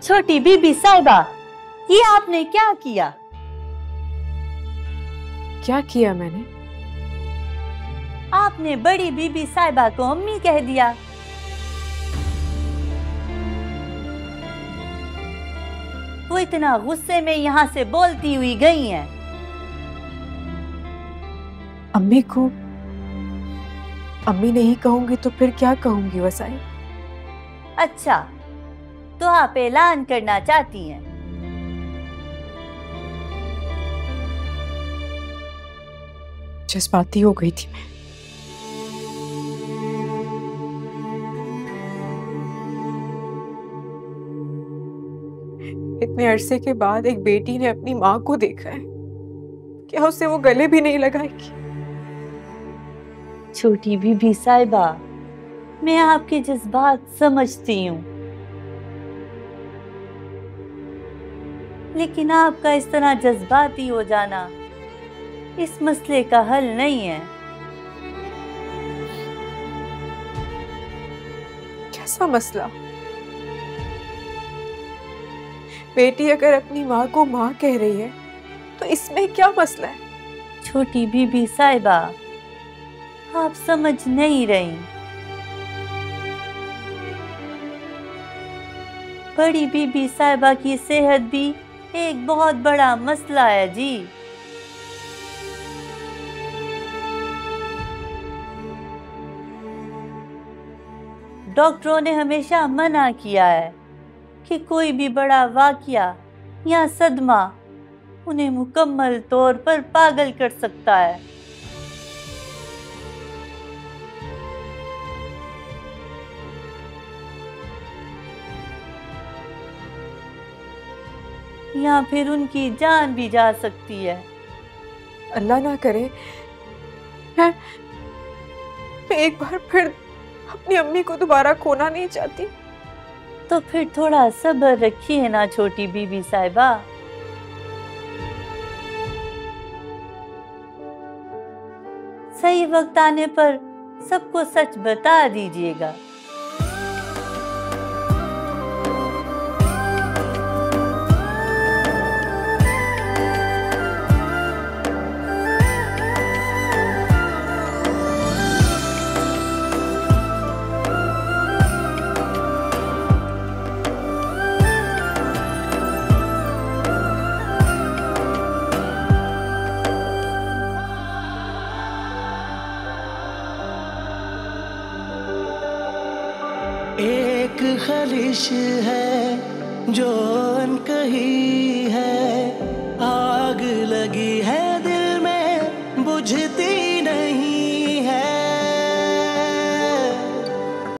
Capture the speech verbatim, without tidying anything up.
छोटी बीबी साहिबा, ये आपने क्या किया? क्या किया मैंने? आपने बड़ी बीबी साहिबा को अम्मी कह दिया। वो इतना गुस्से में यहाँ से बोलती हुई गई हैं। अम्मी को अम्मी नहीं कहूंगी तो फिर क्या कहूंगी वसाई? अच्छा, तो आप ऐलान करना चाहती हैं? जज्बाती हो गई थी मैं। इतने अरसे के बाद एक बेटी ने अपनी माँ को देखा है, क्या उसे वो गले भी नहीं लगाएगी? छोटी बीबी साहिबा, मैं आपके जज्बात समझती हूँ, लेकिन आपका इस तरह जज्बाती हो जाना इस मसले का हल नहीं है। कैसा मसला? बेटी अगर अपनी माँ को माँ कह रही है तो इसमें क्या मसला है? छोटी बीबी साहिबा, आप समझ नहीं रही। बड़ी बीबी साहिबा की सेहत भी एक बहुत बड़ा मसला है जी। डॉक्टरों ने हमेशा मना किया है कि कोई भी बड़ा वाकया या सदमा उन्हें मुकम्मल तौर पर पागल कर सकता है। या फिर उनकी जान भी जा सकती है। अल्लाह ना करे, मैं, मैं एक बार फिर अपनी अम्मी को दोबारा खोना नहीं चाहती। तो फिर थोड़ा सब्र रखिए ना छोटी बीबी साहिबा। सही वक्त आने पर सबको सच बता दीजिएगा। एक ख्वाहिश है जो अनकही है,